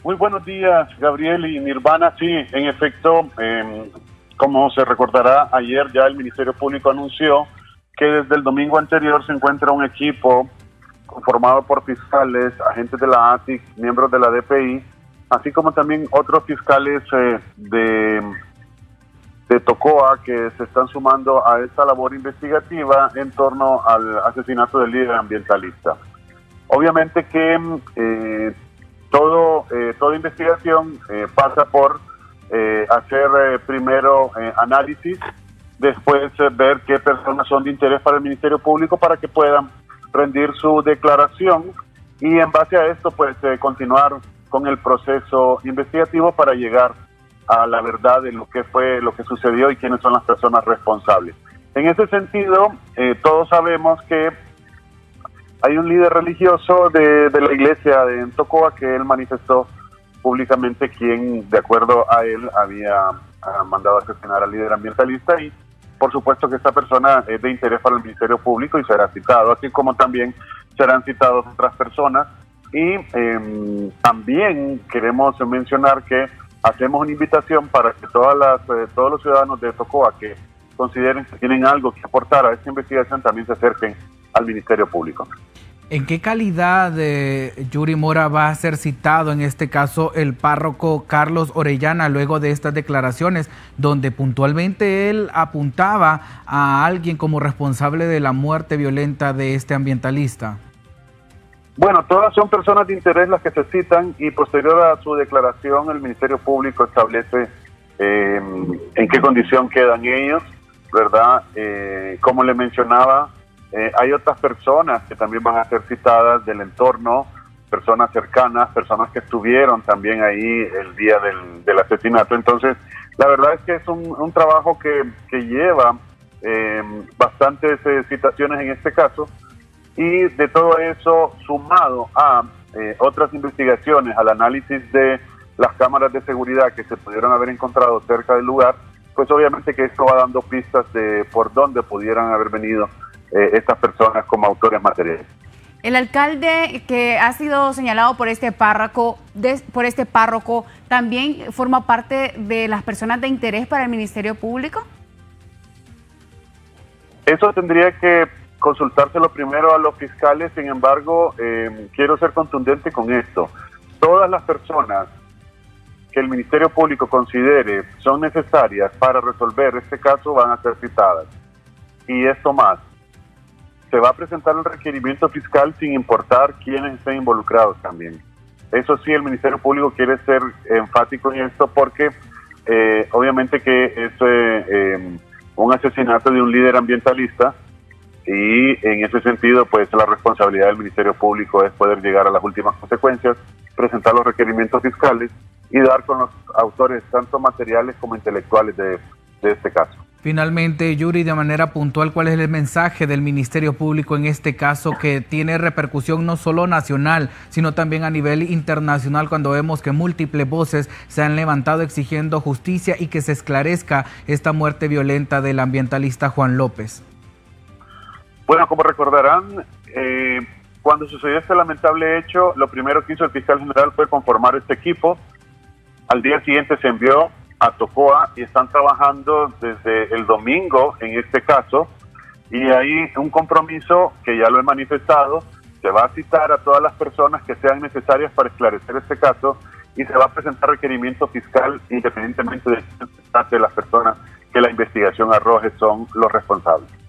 Muy buenos días, Gabriel y Nirvana. Sí, en efecto, como se recordará, ayer ya el Ministerio Público anunció que desde el domingo anterior se encuentra un equipo conformado por fiscales, agentes de la ATIC, miembros de la DPI, así como también otros fiscales de Tocoa que se están sumando a esta labor investigativa en torno al asesinato del líder ambientalista. Obviamente que toda investigación pasa por hacer primero análisis, después ver qué personas son de interés para el Ministerio Público para que puedan rendir su declaración y en base a esto pues continuar con el proceso investigativo para llegar a la verdad de lo que fue, lo que sucedió y quiénes son las personas responsables. En ese sentido, todos sabemos que hay un líder religioso de la iglesia de Tocoa que él manifestó públicamente quien, de acuerdo a él, había mandado a asesinar al líder ambientalista y por supuesto que esta persona es de interés para el Ministerio Público y será citado, así como también serán citados otras personas. Y también queremos mencionar que hacemos una invitación para que todos los ciudadanos de Tocoa que consideren que tienen algo que aportar a esta investigación también se acerquen al Ministerio Público. ¿En qué calidad Yuri Mora va a ser citado en este caso el párroco Carlos Orellana luego de estas declaraciones donde puntualmente él apuntaba a alguien como responsable de la muerte violenta de este ambientalista? Bueno, todas son personas de interés las que se citan y posterior a su declaración el Ministerio Público establece en qué condición quedan ellos, ¿verdad? Como le mencionaba, hay otras personas que también van a ser citadas del entorno, personas cercanas, personas que estuvieron también ahí el día del asesinato. Entonces, la verdad es que es un trabajo que lleva bastantes citaciones en este caso, y de todo eso sumado a otras investigaciones, al análisis de las cámaras de seguridad que se pudieron haber encontrado cerca del lugar, pues obviamente que esto va dando pistas de por dónde pudieran haber venido estas personas como autores materiales. El alcalde que ha sido señalado por este párroco, ¿también forma parte de las personas de interés para el Ministerio Público? Eso tendría que consultárselo primero a los fiscales. Sin embargo, quiero ser contundente con esto. Todas las personas que el Ministerio Público considere son necesarias para resolver este caso van a ser citadas. Y esto más, se va a presentar el requerimiento fiscal sin importar quiénes estén involucrados también. Eso sí, el Ministerio Público quiere ser enfático en esto porque obviamente que es un asesinato de un líder ambientalista y en ese sentido pues la responsabilidad del Ministerio Público es poder llegar a las últimas consecuencias, presentar los requerimientos fiscales y dar con los autores tanto materiales como intelectuales de este caso. Finalmente, Yuri, de manera puntual, ¿cuál es el mensaje del Ministerio Público en este caso que tiene repercusión no solo nacional, sino también a nivel internacional cuando vemos que múltiples voces se han levantado exigiendo justicia y que se esclarezca esta muerte violenta del ambientalista Juan López? Bueno, como recordarán, cuando sucedió este lamentable hecho, lo primero que hizo el fiscal general fue conformar este equipo. Al día siguiente se envió a Tocoa y están trabajando desde el domingo en este caso, y hay un compromiso que ya lo he manifestado, se va a citar a todas las personas que sean necesarias para esclarecer este caso y se va a presentar requerimiento fiscal independientemente de las personas que la investigación arroje son los responsables.